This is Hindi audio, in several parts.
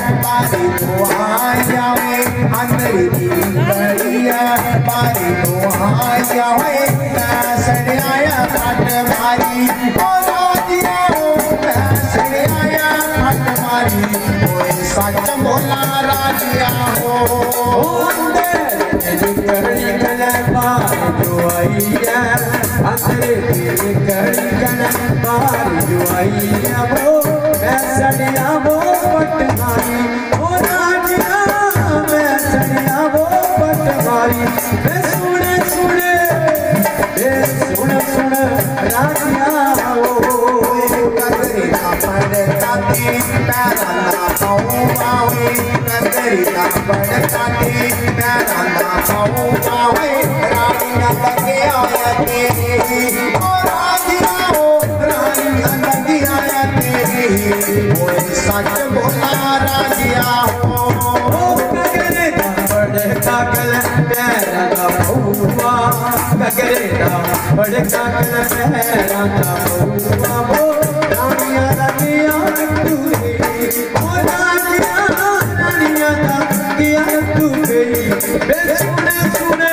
बारी तो आया वे अंदर की बढ़िया बारी तो आया वे सड़ आया फट मारी और राजिया हो सड़ आया फट मारी कोई सच बोला राजिया हो करी गल बार जो आई है अंदर की करी गल बार जो आई है वो मैं सड़िया वो पटमारी ओ राजिया मैं सड़िया वो पटमारी मैं सुने सुने सुन सुन राजिया कदरिया पड़काते पैरा ना पावे कदरिया पड़काते पैरा ना पावे रानिया लगे आया तेरी ओ राजिया हो रानिया लगे आया तेरी ओए सच बोला राजिया हो कदरिया पड़काकल पैरा ना हुआ कदरिया पड़काकल पैरा ना हुआ वो रानिया लगे आया तेरी ओ रानिया रानिया लगे आया तेरी बे सुने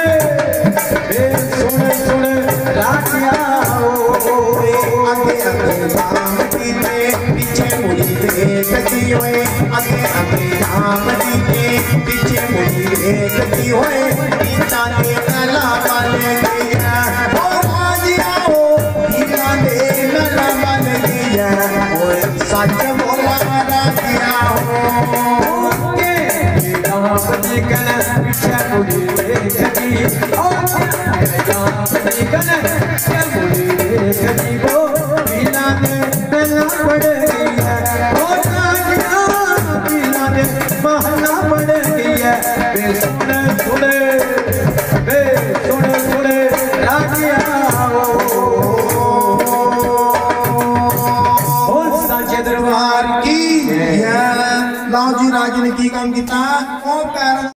सुने राजिया आगे आगे नाम दीते पीछे मुड़ी देखती होए आगे आगे नाम दीते पीछे मुड़ी देखती होए पीछा के गला बन गया ओ राजिया हो पीछा के गला बन गया ओए सच बोला राजिया हो के नाम निकल पीछे मुड़ी देखती ओ नाम निकल पीछे मुड़ी देखती वो बिना ने गला पड़ गई है ओ राजिया बिना ने महला पड़ गई है बे सुने राजिया दरबार की लाओ जी राज ने की काम किया।